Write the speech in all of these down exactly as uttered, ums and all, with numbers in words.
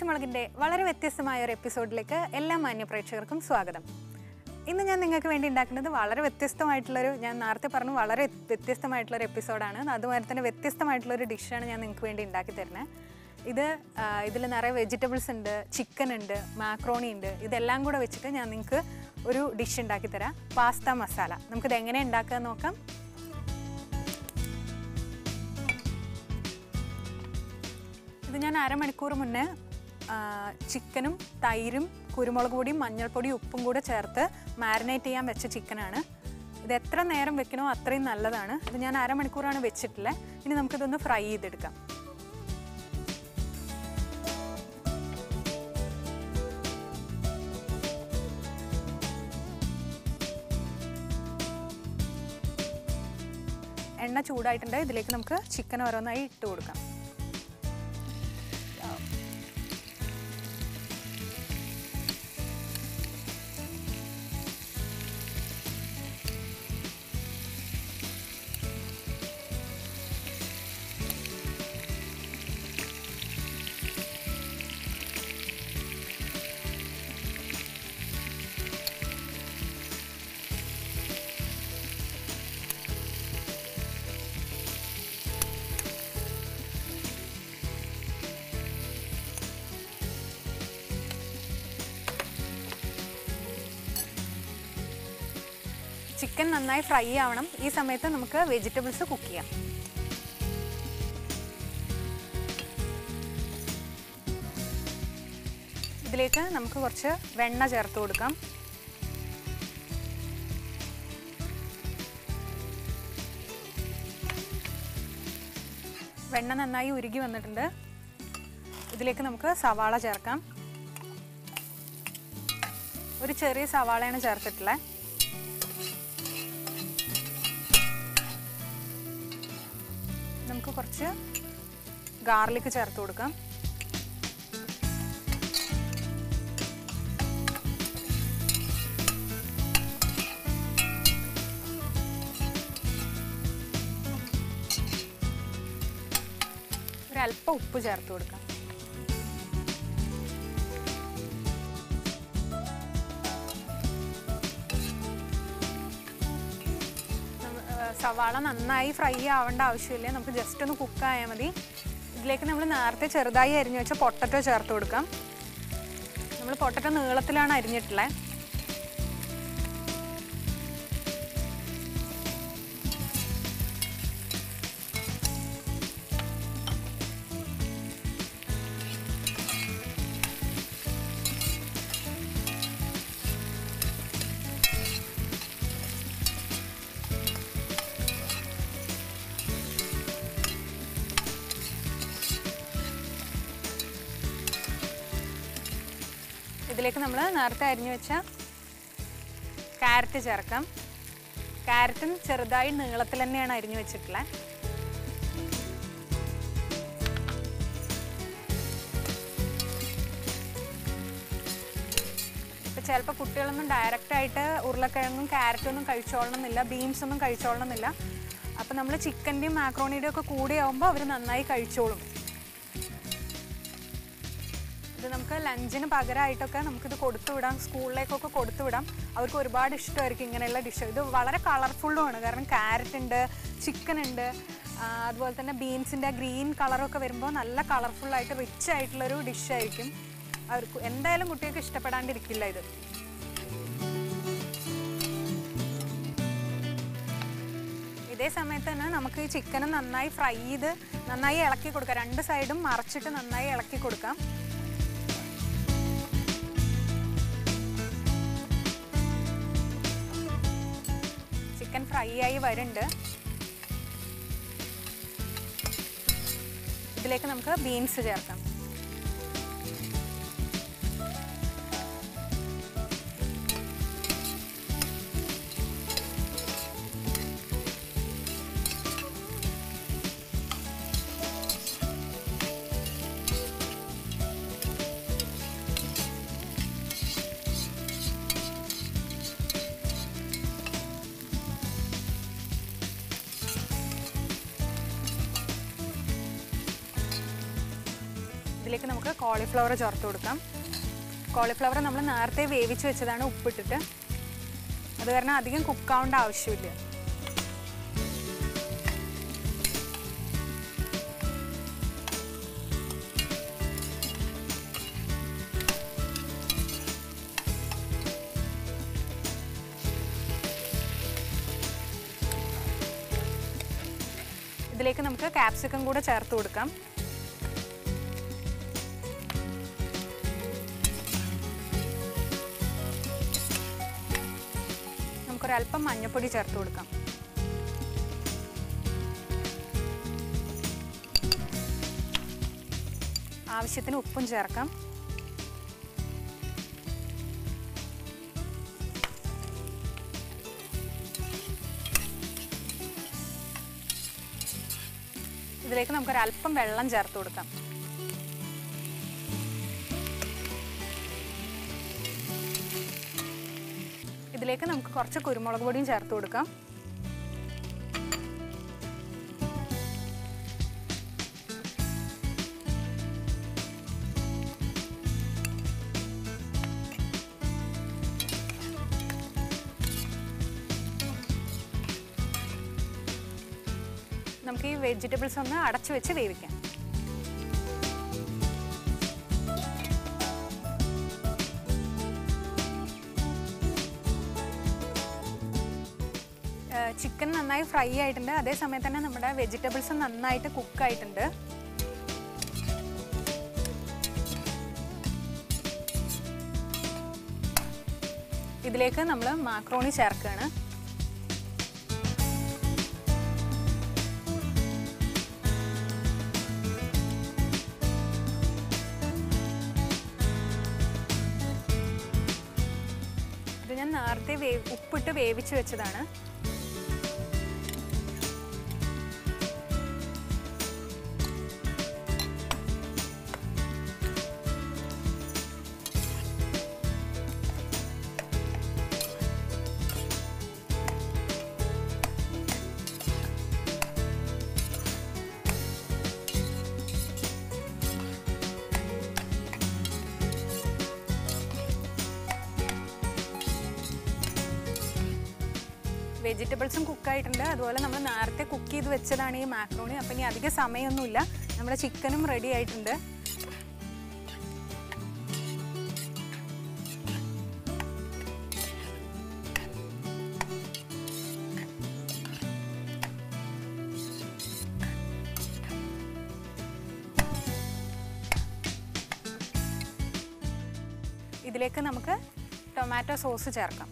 പച്ചമുളകിൻ്റെ വളരെ വ്യത്യസ്തമായ ഒരു എപ്പിസോഡിലേക്ക് എല്ലാ മാന്യ പ്രേക്ഷകർക്കും സ്വാഗതം. ഇന്ന് ഞാൻ നിങ്ങൾക്ക് വേണ്ടി ഉണ്ടാക്കുന്നത് വളരെ വ്യത്യസ്തമായിട്ടുള്ളൊരു, ഞാൻ നേരത്തെ പറഞ്ഞു വളരെ വ്യത്യസ്തമായിട്ടുള്ളൊരു എപ്പിസോഡാണ്. അതുമാതിരി തന്നെ വ്യത്യസ്തമായിട്ടുള്ളൊരു ഡിഷാണ് ഞാൻ നിങ്ങൾക്ക് വേണ്ടി ഉണ്ടാക്കി തരുന്നത്. ഇത് ഇതിൽ നിറയെ വെജിറ്റബിൾസ് ഉണ്ട്, ചിക്കൻ ഉണ്ട്, മാക്രോണി ഉണ്ട്. ഇതെല്ലാം കൂടെ വെച്ചിട്ട് ഞാൻ നിങ്ങൾക്ക് ഒരു ഡിഷ് ഉണ്ടാക്കി തരാം, പാസ്ത മസാല. നമുക്കിത് എങ്ങനെ ഉണ്ടാക്കുക നോക്കാം. ഇത് ഞാൻ അരമണിക്കൂർ മുന്നേ ചിക്കനും തൈരും കുരുമുളക് പൊടിയും മഞ്ഞൾപ്പൊടിയും ഉപ്പും കൂടെ ചേർത്ത് മാരിനേറ്റ് ചെയ്യാൻ വെച്ച ചിക്കനാണ്. ഇത് എത്ര നേരം വെക്കണോ അത്രയും നല്ലതാണ്. ഇത് ഞാൻ അരമണിക്കൂറാണ് വെച്ചിട്ടുള്ളത്. ഇനി നമുക്കിതൊന്ന് ഫ്രൈ ചെയ്തെടുക്കാം. എണ്ണ ചൂടായിട്ടുണ്ട്. ഇതിലേക്ക് നമുക്ക് ചിക്കൻ ഓരോന്നായി ഇട്ട് കൊടുക്കാം. ചിക്കൻ നന്നായി ഫ്രൈ ആവണം. ഈ സമയത്ത് നമുക്ക് വെജിറ്റബിൾസ് കുക്ക് ചെയ്യാം. ഇതിലേക്ക് നമുക്ക് കുറച്ച് വെണ്ണ ചേർത്ത് കൊടുക്കാം. വെണ്ണ നന്നായി ഉരുകി വന്നിട്ടുണ്ട്. ഇതിലേക്ക് നമുക്ക് സവാള ചേർക്കാം. ഒരു ചെറിയ സവാളയാണ് ചേർത്തിട്ടുള്ളത്. നമുക്ക് കുറച്ച് ഗാർലിക് ചേർത്ത് കൊടുക്കാം. ഒരല്പം ഉപ്പ് ചേർത്ത് കൊടുക്കാം. സവാള നന്നായി ഫ്രൈ ആവേണ്ട ആവശ്യമില്ല, നമുക്ക് ജസ്റ്റ് ഒന്ന് കുക്കായാൽ മതി. ഇതിലേക്ക് നമ്മൾ നേരത്തെ ചെറുതായി അരിഞ്ഞു വെച്ച പൊട്ടറ്റോ ചേർത്ത് കൊടുക്കാം. നമ്മൾ പൊട്ടറ്റോ നീളത്തിലാണ് അരിഞ്ഞിട്ടുള്ളത്. ഇതിലേക്ക് നമ്മൾ നേരത്തെ അരിഞ്ഞു വെച്ച ക്യാരറ്റ് ചേർക്കാം. ക്യാരറ്റും ചെറുതായി നീളത്തിൽ തന്നെയാണ് അരിഞ്ഞു വെച്ചിട്ടുള്ളത്. ഇപ്പം ചിലപ്പോൾ കുട്ടികളൊന്നും ഡയറക്റ്റായിട്ട് ഉരുളക്കിഴങ്ങും ക്യാരറ്റൊന്നും കഴിച്ചോളണമെന്നില്ല, ബീൻസൊന്നും കഴിച്ചോളണമെന്നില്ല. അപ്പം നമ്മൾ ചിക്കൻ്റെയും മാക്രോണിയുടെയും ഒക്കെ കൂടെ ആകുമ്പോൾ അവർ നന്നായി കഴിച്ചോളും. ഇത് നമുക്ക് ലഞ്ചിന് പകരമായിട്ടൊക്കെ നമുക്കിത് കൊടുത്തുവിടാം, സ്കൂളിലേക്കൊക്കെ കൊടുത്തുവിടാം. അവർക്ക് ഒരുപാട് ഇഷ്ടമായിരിക്കും ഇങ്ങനെയുള്ള ഡിഷ്. ഇത് വളരെ കളർഫുള്ളുമാണ്, കാരണം ക്യാരറ്റ് ഉണ്ട്, ചിക്കൻ ഉണ്ട്, അതുപോലെ തന്നെ ബീൻസിൻ്റെ ഗ്രീൻ കളറൊക്കെ വരുമ്പോൾ നല്ല കളർഫുള്ളായിട്ട് റിച്ച് ആയിട്ടുള്ളൊരു ഡിഷായിരിക്കും. അവർക്ക് എന്തായാലും കുട്ടികൾക്ക് ഇഷ്ടപ്പെടാണ്ടിരിക്കില്ല ഇത്. ഇതേ സമയത്ത് തന്നെ നമുക്ക് ഈ ചിക്കനും നന്നായി ഫ്രൈ ചെയ്ത് നന്നായി ഇളക്കി കൊടുക്കാം. രണ്ട് സൈഡും മറച്ചിട്ട് നന്നായി ഇളക്കി കൊടുക്കാം. ചിക്കൻ ഫ്രൈ ആയി വരുന്നുണ്ട്. ഇതിലേക്ക് നമുക്ക് ബീൻസ് ചേർക്കാം. ഇതിലേക്ക് നമുക്ക് കോളിഫ്ലവർ ചേർത്ത് കൊടുക്കാം. കോളിഫ്ലവർ നമ്മൾ നേരത്തെ വേവിച്ച് വെച്ചതാണ് ഉപ്പിട്ടിട്ട്. അത് കാരണം അധികം കുക്കാവേണ്ട ആവശ്യമില്ല. ഇതിലേക്ക് നമുക്ക് ക്യാപ്സിക്കം കൂടെ ചേർത്ത് കൊടുക്കാം. നമുക്കൊരല്പം മഞ്ഞൾപ്പൊടി ചേർത്ത് കൊടുക്കാം. ആവശ്യത്തിന് ഉപ്പും ചേർക്കാം. ഇതിലേക്ക് നമുക്കൊരല്പം വെള്ളം ചേർത്ത് കൊടുക്കാം. ഇതിലേക്ക് നമുക്ക് കുറച്ച് കുരുമുളക് പൊടിയും ചേർത്ത് കൊടുക്കാം. നമുക്ക് ഈ വെജിറ്റബിൾസ് ഒന്ന് അടച്ചു വെച്ച് വേവിക്കാം. ചിക്കൻ നന്നായി ഫ്രൈ ആയിട്ടുണ്ട്. അതേ സമയത്ത് തന്നെ നമ്മുടെ വെജിറ്റബിൾസ് നന്നായിട്ട് കുക്കായിട്ടുണ്ട്. ഇതിലേക്ക് നമ്മൾ മാക്രോണി ചേർക്കുകയാണ്. ഇത് ഞാൻ നേരത്തെ വേ ഉപ്പിട്ട് വേവിച്ച് വെച്ചതാണ്. വെജിറ്റബിൾസും കുക്കായിട്ടുണ്ട്. അതുപോലെ നമ്മൾ നേരത്തെ കുക്ക് ചെയ്ത് വെച്ചതാണ് ഈ മാക്രോണി. അപ്പം ഇനി അധികം സമയമൊന്നുമില്ല, നമ്മുടെ ചിക്കനും റെഡി ആയിട്ടുണ്ട്. ഇതിലേക്ക് നമുക്ക് ടൊമാറ്റോ സോസ് ചേർക്കാം.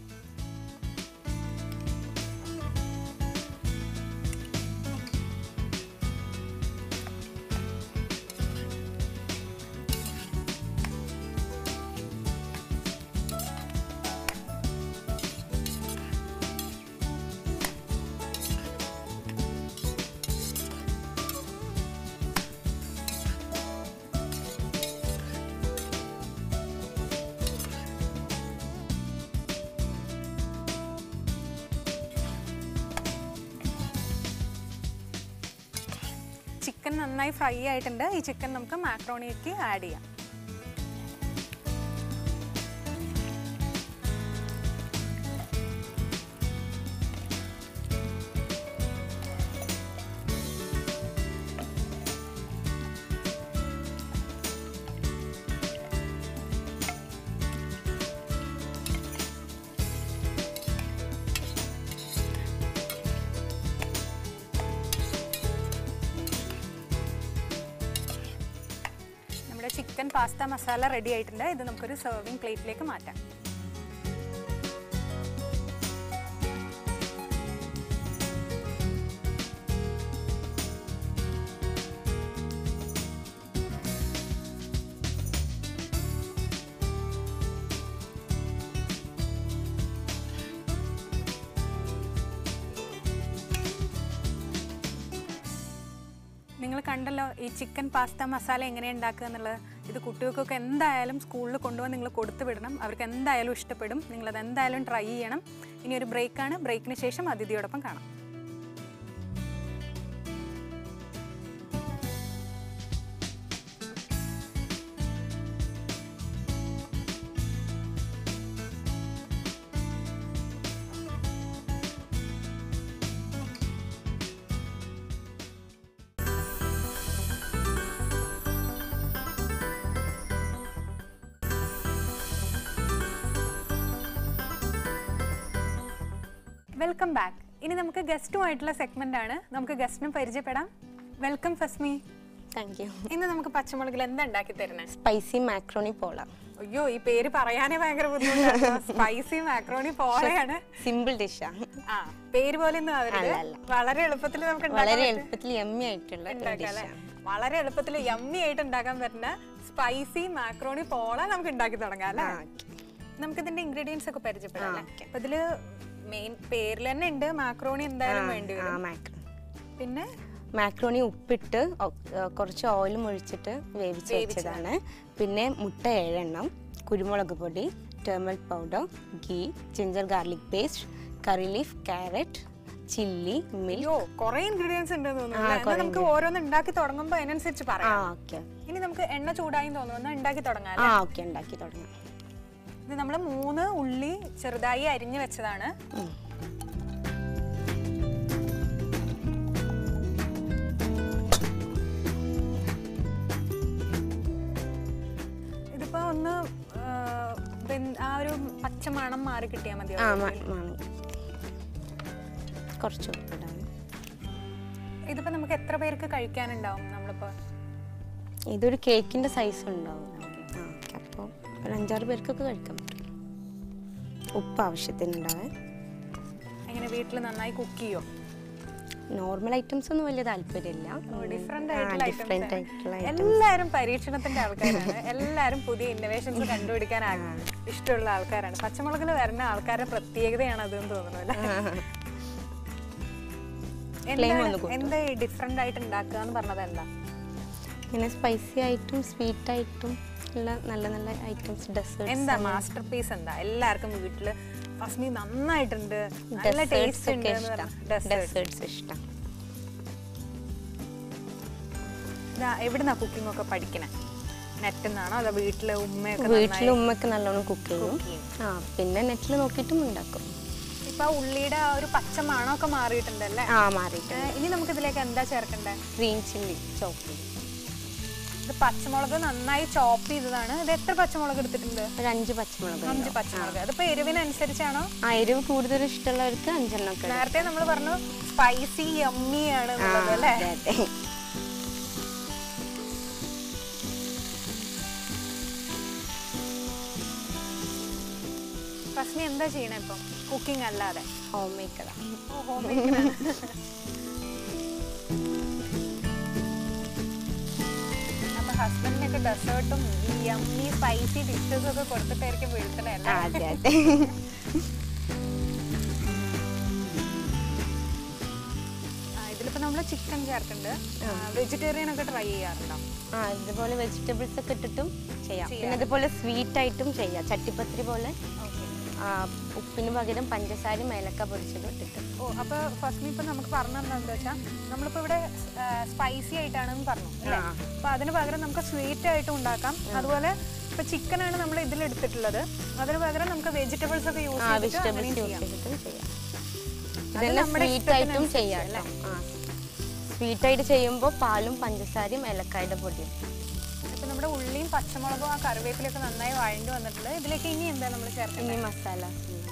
ചിക്കൻ നന്നായി ഫ്രൈ ആയിട്ടുണ്ട്. ഈ ചിക്കൻ നമുക്ക് മാക്രോണിക്ക് ആഡ് ചെയ്യാം. ചിക്കൻ പാസ്ത മസാല റെഡി ആയിട്ടുണ്ട്. ഇത് നമുക്കൊരു സെർവിങ് പ്ലേറ്റിലേക്ക് മാറ്റാം. നിങ്ങൾ കണ്ടല്ലോ ഈ ചിക്കൻ പാസ്ത മസാല എങ്ങനെയാണ് ഉണ്ടാക്കുക എന്നുള്ളത്. ഇത് കുട്ടികൾക്കൊക്കെ എന്തായാലും സ്കൂളിൽ കൊണ്ടുപോകാൻ നിങ്ങൾ കൊടുത്തു വിടണം. അവർക്ക് എന്തായാലും ഇഷ്ടപ്പെടും. നിങ്ങളത് എന്തായാലും ട്രൈ ചെയ്യണം. ഇനി ഒരു ബ്രേക്കാണ്. ബ്രേക്കിന് ശേഷം അതിഥിയോടൊപ്പം കാണാം. Welcome back. ഇനി നമുക്ക് ഗസ്റ്റുമായിട്ടുള്ള സെഗ്മെന്റ് ആണ്. നമുക്ക് ഗസ്റ്റിനും പരിചയപ്പെടാം. വെൽക്കം ഫസ്മി. Thank you. ഇന്ന് നമുക്ക് പച്ചമുളകിൽ എന്താ ഉണ്ടാക്കി തരണേ? സ്പൈസി മാക്രോണി പോള. അയ്യോ, ഈ പേര് പറയാനേ ഭയങ്കര ബുദ്ധിമുട്ടാണ്. സ്പൈസി മാക്രോണി പോളയാണ്. സിമ്പിൾ ഡിഷാ. ആ, പേര് പോലെ ഒന്നും ആവരുത്. വളരെ എളുപ്പത്തിൽ നമുക്ക് വളരെ എളുപ്പത്തിൽ യമ്മി ആയിട്ടുള്ള ഡിഷാ. വളരെ എളുപ്പത്തിൽ യമ്മി ആയിട്ട് ഉണ്ടാക്കാൻ പറ്റുന്ന സ്പൈസി മാക്രോണി പോള നമുക്ക് ഉണ്ടാക്കി തുടങ്ങാം അല്ലേ? നമുക്ക് ഇതിന്റെ ഇൻഗ്രീഡിയൻസ് ഒക്കെ പരിചയപ്പെടാം. അപ്പൊ ഇതില് മെയിൻ പേരിൽ തന്നെ ഉണ്ട് മാക്രോണി എന്തായാലും വേണ്ടി വരും. പിന്നെ മാക്രോണി ഉപ്പിട്ട് കുറച്ച് ഓയിലും ഒഴിച്ചിട്ട് വേവിച്ച് വെച്ചതാണ്. പിന്നെ മുട്ട ഏഴെണ്ണം, കുരുമുളക് പൊടി, turmeric powder, ghee, ginger garlic paste, curry leaf, carrot, chilli, milk. കുറെ ഇൻഗ്രീഡിയൻസ് ഉണ്ട് തോന്നുന്നു. നമുക്ക് ഓരോന്ന് ഉണ്ടാക്കി തുടങ്ങുമ്പോ അതിനനുസരിച്ച് പറയാം. ഇനി നമുക്ക് എണ്ണ ചൂടായി തോന്നുന്നു, ഉണ്ടാക്കി തുടങ്ങാം. ആ ഓക്കെ, ഉണ്ടാക്കി തുടങ്ങാം. ഇത് നമ്മൾ മൂന്ന് ഉള്ളി ചെറുതായി അരിഞ്ഞു വെച്ചതാണ്. ഇതിപ്പോ ഒന്ന് ആ ഒരു പച്ചമണം മാറി കിട്ടിയാൽ മതി. കുറച്ച് ഇതിപ്പോ നമുക്ക് എത്ര പേർക്ക് കഴിക്കാനുണ്ടാവും? നമ്മളിപ്പോ ഇതൊരു കേക്കിന്റെ സൈസ് ഉണ്ടാവും. അപ്പോൾ ഒരു അഞ്ചാറ് പേർക്കൊക്കെ കഴിക്കാൻ പറ്റും. ഉപ്പ് ആവശ്യത്തിനുണ്ടാവേ. എങ്ങനെ വീട്ടിൽ നന്നായി കുക്ക് ചെയ്യോ? നോർമൽ ഐറ്റംസ് ഒന്നും വലിയ താല്പര്യമില്ല. ഡിഫറെന്റ് ആയിട്ടുള്ള എല്ലാവരും പരീക്ഷണത്തിന്റെ ആൾക്കാരാണ്. എല്ലാവരും പുതിയ ഇന്നോവേഷൻസ് കണ്ടുപിടിക്കാൻ ഇഷ്ടമുള്ള ആൾക്കാരാണ്. പച്ചമുളകിൽ വരുന്ന ആൾക്കാരുടെ പ്രത്യേകതയാണ് അതെന്ന് തോന്നുന്നു അല്ലേ? എന്താ ഡിഫറെന്റ് ആയിട്ട് ഉണ്ടാക്കുക എന്ന് പറഞ്ഞത്? എന്താ ഇങ്ങനെ സ്പൈസി ആയിട്ടും സ്വീറ്റ് ആയിട്ടും ഉള്ള നല്ല നല്ല ഐറ്റംസ്. ഡെസേർട്സ് എന്താ മാസ്റ്റർ പീസ്? എന്താ എല്ലാവർക്കും വീട്ടില് ഫസ്മി നന്നായിട്ടുണ്ട്, നല്ല ടേസ്റ്റ് ഉണ്ട്. ഡെസേർട്സ് ഇഷ്ടം. എവിടുന്നാ കുക്കിംഗ് ഒക്കെ പഠിക്കണേ? നെറ്റിൽ നിന്നാണോ അതോ വീട്ടില് ഉമ്മയൊക്കെ? വീട്ടില് ഉമ്മയൊക്കെ നല്ലോണം കുക്ക് ചെയ്യും. ആ പിന്നെ നെറ്റിൽ നോക്കിയിട്ടും ഉണ്ടാക്കും. ഇപ്പൊ ഉള്ളിയുടെ ആ ഒരു പച്ചമണമൊക്കെ മാറിയിട്ടുണ്ടല്ലേ? ആ മാറിയിട്ടുണ്ട്. ഇനി നമുക്ക് ഇതിലേക്ക് എന്താ ചേർക്കണ്ടേ? ഗ്രീൻ ചില്ലി ചോപ്പ്. ഇത് പച്ചമുളക് നന്നായി ചോപ്പ് ചെയ്തതാണ്. ഇത് എത്ര പച്ചമുളക് എടുത്തിട്ടുണ്ട്? ഒരു അഞ്ച് പച്ചമുളക്. അഞ്ച് പച്ചമുളക്. അതിപ്പോ എരിവിനനുസരിച്ചാണോ? ആ എരിവ് കൂടുതൽ ഇഷ്ടമുള്ളവർക്ക് അഞ്ചെണ്ണം. നേരത്തെ നമ്മൾ പറഞ്ഞു സ്പൈസി യമ്മി ആണ് അല്ലേ? ഫസ്മി എന്താ ചെയ്യണേ ഇപ്പൊ? കുക്കിംഗ് അല്ലാതെ ഹോം മേക്കറാ. ഹോം മേക്കറാണ്. ഹസ്ബൻഡിനൊക്കെ ഡെസേർട്ടും ഈ യമ്മി സ്പൈസി ഡിഷസ് ഒക്കെ കൊടുത്തിട്ടായിരിക്കും വീഴ്ത്തണേ അല്ലേ? അതെ അതെ. ഇതിലിപ്പോ നമ്മള് ചിക്കൻ ചേർക്കുന്നുണ്ട്. വെജിറ്റേറിയൻ ഒക്കെ ട്രൈ ചെയ്യാറുണ്ടോ? ആ ഇതുപോലെ വെജിറ്റബിൾസ് ഒക്കെ ഇട്ടിട്ടും ചെയ്യാം. പിന്നെ ഇതുപോലെ സ്വീറ്റ് ആയിട്ടും ചെയ്യാം. ചട്ടിപ്പത്തിരി പോലെ ഉപ്പിന് പകരം പഞ്ചസാരയും ഏലക്ക പൊടിച്ചതും ഇട്ടിട്ട്. ഓ, അപ്പൊ ഫസ്റ്റ് ഇപ്പൊ നമുക്ക് പറഞ്ഞു എന്താ വെച്ചാൽ നമ്മളിപ്പോ ഇവിടെ സ്പൈസി ആയിട്ടാണെന്ന് പറഞ്ഞു. അപ്പൊ അതിന് പകരം നമുക്ക് സ്വീറ്റ് ആയിട്ടും ഉണ്ടാക്കാം. അതുപോലെ ഇപ്പൊ ചിക്കൻ ആണ് നമ്മൾ ഇതിൽ എടുത്തിട്ടുള്ളത്. അതിന് പകരം നമുക്ക് വെജിറ്റബിൾസ് ഒക്കെ യൂസ് ചെയ്തിട്ടും ചെയ്യാം. സ്വീറ്റ് ആയിട്ടും ചെയ്യാം അല്ലേ? സ്വീറ്റ് ആയിട്ട് ചെയ്യുമ്പോൾ പാലും പഞ്ചസാരയും ഏലക്കായുടെ പൊടിയും. ഇപ്പൊ നമ്മുടെ ഉള്ളിയും പച്ചമുളകും ആ കറിവേപ്പിലൊക്കെ നന്നായി വഴണ്ടി വന്നിട്ടുണ്ട്. ഇതിലേക്ക് ഇനി എന്താ നമ്മൾ ചേർക്കുന്നത്? ഇനി മസാല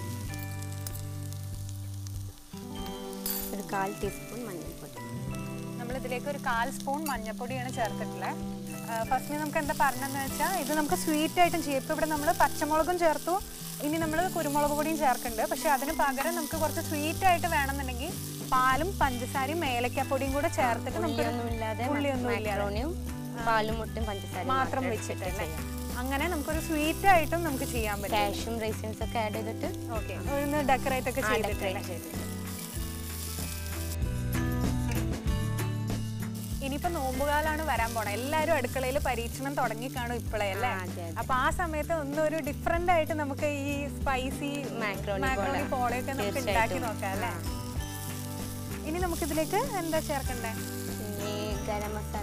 ഒരു കാൽ ടീസ്പൂൺ മഞ്ഞൾപ്പൊടി. നമ്മൾ ഇതിലേക്ക് ഒരു കാൽ സ്പൂൺ മഞ്ഞൾപ്പൊടിയാണ് ചേർത്തിട്ടുള്ളത്. ഫസ്റ്റ് നമുക്ക് എന്താ പറഞ്ഞതെന്ന് വെച്ചാൽ ഇത് നമുക്ക് സ്വീറ്റ് ആയിട്ടും ചെയ്യും. ഇപ്പൊ ഇവിടെ നമ്മൾ പച്ചമുളകും ചേർത്തു, ഇനി നമ്മൾ കുരുമുളക് പൊടിയും ചേർക്കുന്നുണ്ട്. പക്ഷെ അതിന് പകരം നമുക്ക് കുറച്ച് സ്വീറ്റ് ആയിട്ട് വേണമെന്നുണ്ടെങ്കിൽ പാലും പഞ്ചസാരയും ഏലക്കാപ്പൊടിയും കൂടെ ചേർത്തിട്ട് നമുക്ക് ഉള്ളിയൊന്നും ഇല്ലാതെ പാലും മുട്ടയും പഞ്ചസാരയും മാത്രം വെച്ചിട്ടല്ലേ? അങ്ങനെ നമുക്കൊരു സ്വീറ്റ് ആയിട്ടും നമുക്ക് ചെയ്യാൻ പറ്റും. കാഷ്യൂം റൈസിൻസ് ഒക്കെ ആഡ് ചെയ്തിട്ട് ഓക്കെ ഒന്ന് ഡെക്കറേറ്റ് ഒക്കെ ചെയ്തിട്ട്. ഇനിയിപ്പോ നോമ്പുകാലാണ് വരാൻ പോണേ. എല്ലാരും അടുക്കളയിൽ പരീക്ഷണം തുടങ്ങി കാണും ഇപ്പോഴേ അല്ലേ? അപ്പൊ ആ സമയത്ത് ഒന്നൊരു ഡിഫറെന്റ് ആയിട്ട് നമുക്ക് ഈ സ്പൈസി മാക്രോണി പോളയൊക്കെ നമുക്ക് ഉണ്ടാക്കി നോക്കാം അല്ലേ? ഇനി നമുക്ക് ഇതിലേക്ക് എന്താ ചേർക്കണ്ടേ? ഗരം മസാല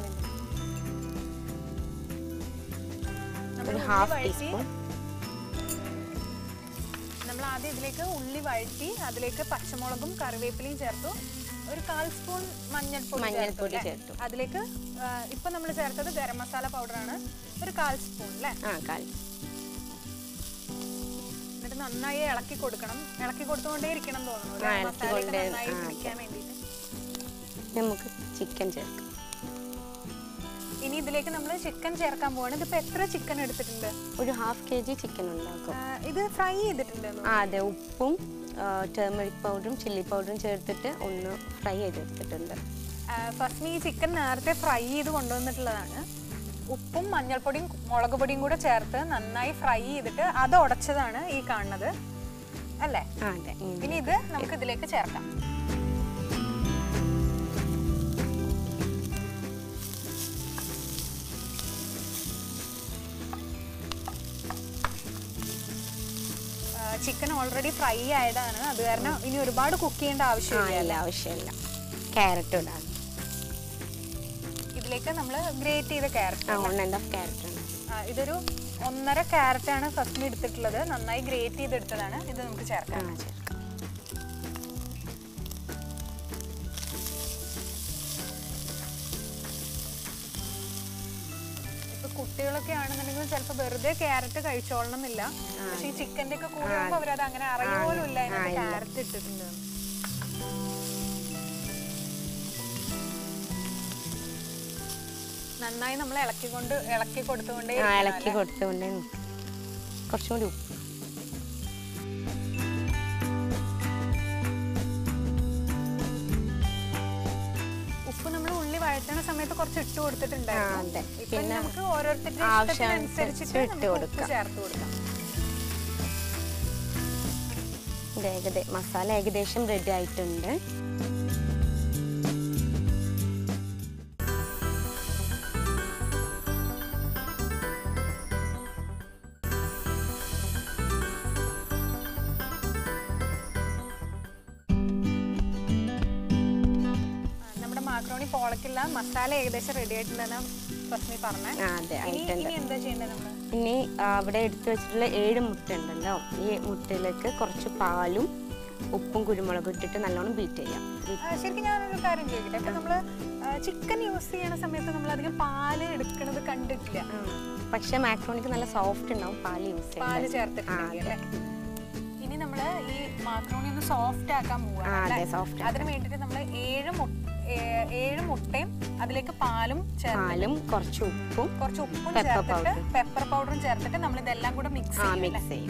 നമ്മൾ ആദ്യം ഇതിലേക്ക് ഉള്ളി വഴറ്റി അതിലേക്ക് പച്ചമുളകും കറിവേപ്പിലയും ചേർത്തു. ഒരു കാൽ സ്പൂൺ മഞ്ഞൾപ്പൊടി മഞ്ഞൾപ്പൊടി ചേർത്തു. അതിലേക്ക് ഇപ്പൊ നമ്മൾ ചേർത്തത് ഗരം മസാല പൗഡർ ആണ്, ഒരു കാൽ സ്പൂൺ അല്ലേ? ആ കാൽ. എന്നിട്ട് നന്നായി ഇളക്കി കൊടുക്കണം. ഇളക്കി കൊടുത്തുകൊണ്ടേ ഇരിക്കണം തോന്നുന്നു നന്നായി പിടിക്കാൻ വേണ്ടിയിട്ട്. നമുക്ക് ചിക്കൻ ചേർക്കാം. ഇനി ഇതിലേക്ക് നമ്മൾ ചിക്കൻ ചേർക്കാൻ പോവാണ്. ഇതിപ്പോ എത്ര ചിക്കൻ എടുത്തിട്ടുണ്ട്? ഒരു ഹാഫ് കെ ജി ചിക്കൻ ഉണ്ടാക്കും. ഇത് ഫ്രൈ ചെയ്തിട്ടുണ്ട്? അതെ, ഉപ്പും ടേമറിക് പൗഡറും ചില്ലി പൗഡറും ചേർത്തിട്ട് ഒന്ന് ഫ്രൈ ചെയ്തെടുത്തിട്ടുണ്ട്. ഫസ്റ്റ് ഈ ചിക്കൻ നേരത്തെ ഫ്രൈ ചെയ്ത് കൊണ്ടുവന്നിട്ടുള്ളതാണ്. ഉപ്പും മഞ്ഞൾപ്പൊടിയും മുളക് പൊടിയും കൂടെ ചേർത്ത് നന്നായി ഫ്രൈ ചെയ്തിട്ട് അത് ഉടച്ചതാണ് ഈ കാണുന്നത് അല്ലേ? അതെ. ഇനി ഇത് നമുക്ക് ഇതിലേക്ക് ചേർക്കാം. ചിക്കൻ ഓൾറെഡി ഫ്രൈ ആയതാണ്, അത് കാരണം ഇനി ഒരുപാട് കുക്ക് ചെയ്യേണ്ട ആവശ്യമില്ല. ആവശ്യമില്ല. ക്യാരറ്റ് ഇടാം ഇതിലേക്ക്. നമ്മൾ ഗ്രേറ്റ് ചെയ്ത ക്യാരറ്റ്, ഇതൊരു ഒന്നര ക്യാരറ്റ് ആണ് ഫസ്റ്റ് എടുത്തിട്ടുള്ളത്. നന്നായി ഗ്രേറ്റ് ചെയ്തെടുത്തതാണ്. ഇത് നമുക്ക് ചേർക്കാം. കുട്ടികളൊക്കെ ആണെന്നുണ്ടെങ്കിൽ ചിലപ്പോൾ വെറുതെ ക്യാരറ്റ് കഴിച്ചോളണം എന്നില്ല. പക്ഷെ ഈ ചിക്കൻ്റെ ഒക്കെ കൂടെ അവരത് അങ്ങനെ അറിയുപോലും ഇല്ല ക്യാരറ്റ് ഇട്ടിട്ടുണ്ട്. നന്നായി നമ്മൾ ഇളക്കിക്കൊണ്ട് ഇളക്കി കൊടുത്തുകൊണ്ടേ ഇളക്കി കൊടുത്തുകൊണ്ടേ കുറച്ചും കൂടി ഉപ്പ്. ഉപ്പ് നമ്മൾ ഉള്ളി വഴറ്റുന്ന സമയത്ത് കുറച്ച് ഇട്ട് കൊടുത്തിട്ടുണ്ടായിരുന്നു. പിന്നെ നമുക്ക് ഓരോരുത്തരുടെ ആവശ്യമനുസരിച്ചിട്ട് ഇട്ട് കൊടുക്കാം, ചേർത്ത് കൊടുക്കാം. ഏകദേശം മസാല ഏകദേശം റെഡി ആയിട്ടുണ്ട്. മാക്രോണി പോളക്കില്ല, മസാല ഏകദേശം റെഡി ആയിട്ടുണ്ടെന്ന് ഫസ്മി പറഞ്ഞേ. ഇനി അവിടെ എടുത്തു വെച്ചിട്ടുള്ള ഏഴ് മുട്ട ഉണ്ടല്ലോ, ഈ മുട്ടയിലേക്ക് കുറച്ച് പാലും ഉപ്പും കുരുമുളകും ഇട്ടിട്ട് നല്ലോണം ബീറ്റ് ചെയ്യാം. ശരിക്കും ഞാനൊരു കാര്യം ചോദിക്കട്ടെ, ഇപ്പൊ നമ്മള് ചിക്കൻ യൂസ് ചെയ്യണ സമയത്ത് നമ്മൾ അധികം പാല് എടുക്കുന്നത് കണ്ടിട്ടില്ല. പക്ഷെ മാക്രോണിക്ക് നല്ല സോഫ്റ്റ് ഉണ്ടാവും പാല് യൂസ് പാല് ചേർത്തിട്ടുണ്ടെങ്കിൽ. ഇനി നമ്മള് ഈ മാക്രോണി ഒന്ന് സോഫ്റ്റ് ആക്കാൻ പോവാണ്. അതിന് വേണ്ടിട്ട് നമ്മൾ ഏഴ് മുട്ട ഏഴ് മുട്ടയും അതിലേക്ക് പാലും പാലും കുറച്ച് ഉപ്പും കുറച്ച് ഉപ്പും ചേർത്തിട്ട് പെപ്പർ പൗഡറും ചേർത്തിട്ട് നമ്മൾ ഇതെല്ലാം കൂടെ മിക്സ് ചെയ്യും.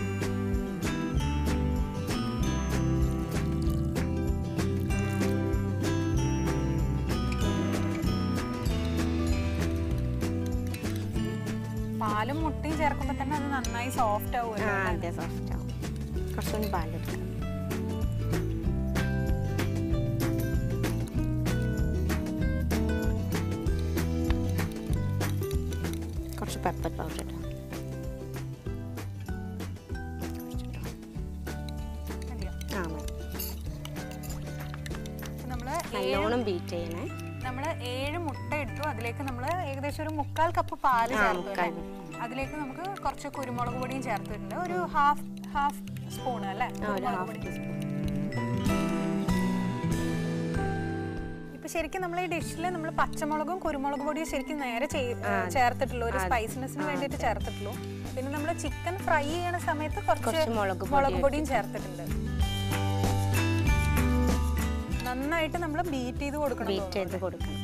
പാലും മുട്ടയും ചേർക്കുമ്പോൾ തന്നെ അത് നന്നായി സോഫ്റ്റ് ആവും. അതെ, സോഫ്റ്റ് ആവും. കുറച്ചുകൂടി പാലെടുക്കാം. കുറച്ച് പെപ്പർ പൗഡർ ഇടാം. നല്ലോണം ബീറ്റ് ചെയ്യണേ. നമ്മൾ ഏഴ് മുട്ട ഇട്ടു, അതിലേക്ക് നമ്മൾ ഏകദേശം ഒരു മുക്കാൽ കപ്പ് പാല് ചേർത്തു. അതിലേക്ക് നമുക്ക് കുറച്ച് കുരുമുളക് പൊടിയും ചേർത്തിട്ടുണ്ട്. ഒരു ഹാഫ് ഹാഫ് സ്പൂൺ അല്ലേ? ഇപ്പൊ ശരിക്കും നമ്മൾ ഈ ഡിഷിൽ നമ്മൾ പച്ചമുളകും കുരുമുളക് പൊടിയും ശരിക്കും നേരെ ചേർത്തിട്ടുള്ളൂ, ഒരു സ്പൈസിനെസിന് വേണ്ടിയിട്ട് ചേർത്തിട്ടുള്ളൂ. പിന്നെ നമ്മൾ ചിക്കൻ ഫ്രൈ ചെയ്യണ സമയത്ത് കുറച്ച് മുളക് പൊടിയും ചേർത്തിട്ടുണ്ട്. നന്നായിട്ട് നമ്മൾ ബീറ്റ് ചെയ്ത് കൊടുക്കണം. ബീറ്റ് ചെയ്ത് കൊടുക്കണം.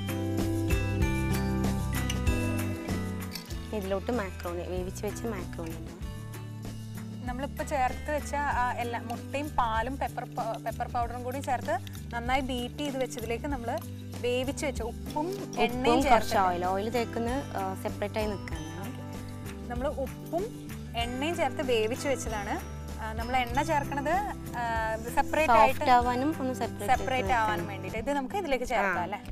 ഇതിലോട്ട് മാക്രോണി, വേവിച്ച് വെച്ച മാക്രോണി നമ്മളിപ്പോൾ ചേർത്ത് വെച്ച എല്ലാ മുട്ടയും പാലും പെപ്പർ പെപ്പർ പൗഡറും കൂടി ചേർത്ത് നന്നായി ബീറ്റ് ചെയ്ത് വെച്ചതിലേക്ക് നമ്മൾ വേവിച്ച് വെച്ച ഉപ്പും എണ്ണയും ചേർത്ത് ഓയിൽ ഓയിൽ തേക്കുന്ന സെപ്പറേറ്റ് ആയി നിൽക്കാൻ നമ്മൾ ഉപ്പും എണ്ണയും ചേർത്ത് വേവിച്ച് വെച്ചതാണ്. നമ്മൾ എണ്ണ ചേർക്കണത് സെപ്പറേറ്റ് ആയിട്ട് സെപ്പറേറ്റ് ആവാൻ വേണ്ടിയിട്ട്. ഇത് നമുക്ക് ഇതിലേക്ക് ചേർക്കാം അല്ലേ?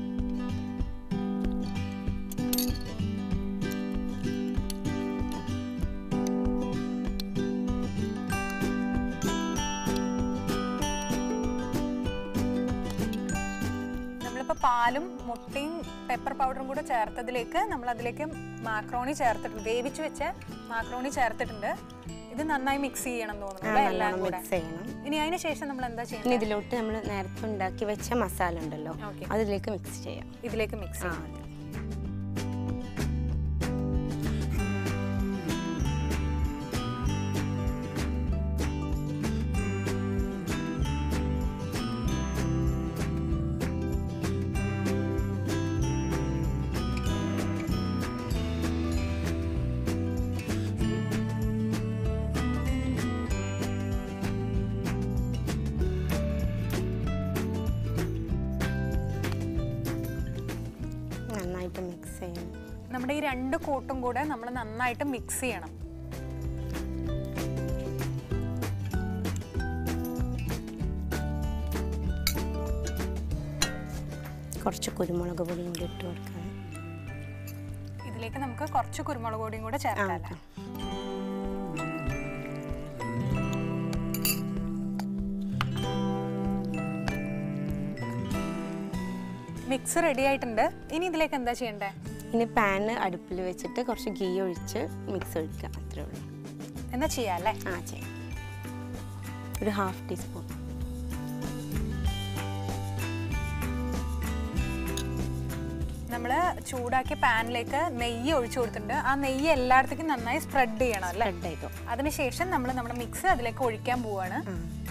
പാലും മുട്ടയും പെപ്പർ പൗഡറും കൂടെ ചേർത്തതിലേക്ക് നമ്മൾ അതിലേക്ക് മാക്രോണി ചേർത്തിട്ടുണ്ട്, വേവിച്ച് വെച്ച മാക്രോണി ചേർത്തിട്ടുണ്ട്. ഇത് നന്നായി മിക്സ് ചെയ്യണം തോന്നുന്നു എല്ലാം കൂടെ. ഇനി അതിന് ശേഷം നമ്മൾ എന്താ ചെയ്യുന്നത്? ഇതിലോട്ട് നമ്മൾ നേരത്തെ ഉണ്ടാക്കി വെച്ച മസാല ഉണ്ടല്ലോ, അതിലേക്ക് മിക്സ് ചെയ്യാം. ഇതിലേക്ക് മിക്സ് ചെയ്യാം. നന്നായിട്ട് മിക്സ് ചെയ്യണം. നമ്മുടെ ഈ രണ്ട് കൂട്ടും കൂടെ നമ്മൾ നന്നായിട്ട് മിക്സ് ചെയ്യണം. കുറച്ച് കുരുമുളക് പൊടിയും കൂടി ഇട്ട് കൊടുക്കണം. ഇതിലേക്ക് നമുക്ക് കുറച്ച് കുരുമുളക് പൊടിയും കൂടെ ചേർക്കാം. മിക്സ് റെഡി ആയിട്ടുണ്ട്. ഇനി ഇതിലേക്ക് എന്താ ചെയ്യണ്ടേ? ഇനി പാന് അടുപ്പിൽ വെച്ചിട്ട് കുറച്ച് ഗീ ഒഴിച്ച് മിക്സ് ഒഴിക്കുക, അത്രേ ഉള്ളൂ. എന്നാ ചെയ്യാം അല്ലേ? ആ ചെയ്യാം. ഒരു ഹാഫ് ടീസ്പൂൺ. നമ്മൾ ചൂടാക്കിയ പാനിലേക്ക് നെയ്യ് ഒഴിച്ചു കൊടുത്തിട്ടുണ്ട്. ആ നെയ്യ് എല്ലായിടത്തേക്കും നന്നായി സ്പ്രെഡ് ചെയ്യണം അല്ലേ? സ്പ്രെഡ് ചെയ്തു. അതിനുശേഷം നമ്മൾ നമ്മുടെ മിക്സ് അതിലേക്ക് ഒഴിക്കാൻ പോവാണ്.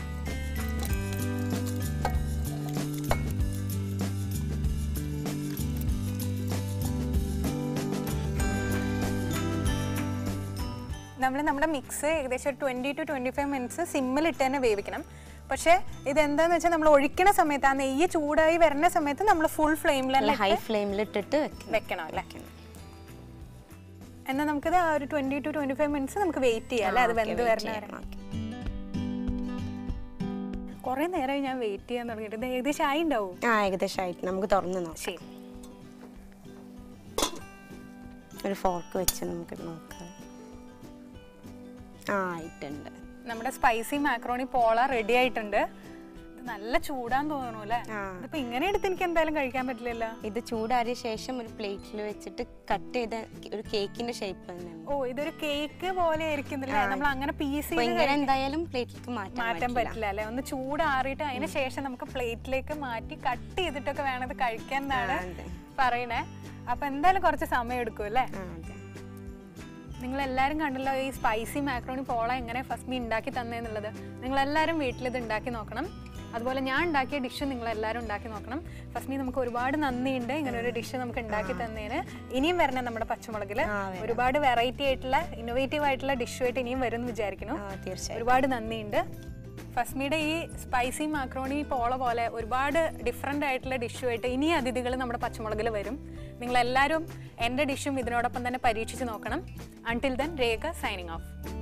നമ്മൾ നമ്മുടെ മിക്സ് ഏകദേശം twenty to twenty five minutes സിമ്മിലിട്ട് തന്നെ വേവിക്കണം. പക്ഷേ ഇതെന്താന്ന് വെച്ചാൽ നമ്മൾ ഒഴിക്കണ സമയത്ത് ആ നെയ്യ് ചൂടായി വരുന്ന സമയത്ത് നമ്മൾ ഫുൾ ഫ്ലെയിമിൽ ഹൈ ഫ്ലെയിമിലിട്ടിട്ട് വെക്കണം അല്ലേ? എന്നാൽ നമുക്കിത് ഒരു twenty to twenty five minutes നമുക്ക് വെയിറ്റ് ചെയ്യാം അല്ലേ? അത് വെന്ത് വരണ വരെ. കുറേ നേരമായി ഞാൻ വെയിറ്റ് ചെയ്യാൻ തുടങ്ങിയിട്ട്. ഇത് ഏകദേശം ആയി ഉണ്ടാവും. ആ ഏകദേശം ആയിട്ട് നമുക്ക് തുറന്ന് നോക്കാം. ശരി, ഒരു ഫോർക്ക് വെച്ച് നമുക്ക് നോക്കാം. ആ ആയിട്ടുണ്ട്. നമ്മുടെ സ്പൈസി മാക്രോണി പോള റെഡി ആയിട്ടുണ്ട്. ഇത് നല്ല ചൂടാന്ന് തോന്നണു അല്ലേ? ഇതിപ്പോ ഇങ്ങനെ എടുത്ത് എനിക്ക് എന്തായാലും കഴിക്കാൻ പറ്റില്ലല്ലോ. ഇത് ചൂടാറിയ ശേഷം ഒരു പ്ലേറ്റിൽ വെച്ചിട്ട് കട്ട് ചെയ്ത ഒരു കേക്കിന്റെ ഷേപ്പ് തന്നെ. ഓ, ഇതൊരു കേക്ക് പോലെ ആയിരിക്കുന്നില്ലേ? നമ്മൾ അങ്ങനെ പീസ് എന്തായാലും പ്ലേറ്റിലേക്ക് മാറ്റാൻ പറ്റില്ല അല്ലെ? ഒന്ന് ചൂടാറിയിട്ട് അതിന് ശേഷം നമുക്ക് പ്ലേറ്റിലേക്ക് മാറ്റി കട്ട് ചെയ്തിട്ടൊക്കെ വേണം ഇത് കഴിക്കാൻ എന്നാണ് പറയണേ. അപ്പൊ എന്തായാലും കുറച്ച് സമയം എടുക്കും അല്ലേ? നിങ്ങൾ എല്ലാവരും കണ്ടല്ലോ ഈ സ്പൈസി മാക്രോണി പോള എങ്ങനെ ഫസ്റ്റ് മീ ഉണ്ടാക്കി തന്നേന്നുള്ളത്. നിങ്ങളെല്ലാവരും വീട്ടിൽ ഇത് ഉണ്ടാക്കി നോക്കണം. അതുപോലെ ഞാൻ ഉണ്ടാക്കിയ ഡിഷ് നിങ്ങളെല്ലാവരും ഉണ്ടാക്കി നോക്കണം. ഫസ്റ്റ് മീ നമുക്ക് ഒരുപാട് നന്ദിയുണ്ട് ഇങ്ങനെ ഒരു ഡിഷ് നമുക്ക് ഉണ്ടാക്കി തന്നതിന്. ഇനിയും വരണം നമ്മുടെ പച്ചമുളകിൽ ഒരുപാട് വെറൈറ്റി ആയിട്ടുള്ള ഇന്നോവേറ്റീവ് ആയിട്ടുള്ള ഡിഷുമായിട്ട് ഇനിയും വരും എന്ന് വിചാരിക്കുന്നു. തീർച്ചയായും ഒരുപാട് നന്ദിയുണ്ട്. ഫസ്മിയുടെ ഈ സ്പൈസി മാക്രോണി പോള പോലെ ഒരുപാട് ഡിഫറെൻ്റ് ആയിട്ടുള്ള ഡിഷുമായിട്ട് ഇനി അതിഥികൾ നമ്മുടെ പച്ചമുളകിൽ വരും. നിങ്ങളെല്ലാവരും എൻ്റെ ഡിഷും ഇതിനോടൊപ്പം തന്നെ പരീക്ഷിച്ച് നോക്കണം. Until then Rekha signing of.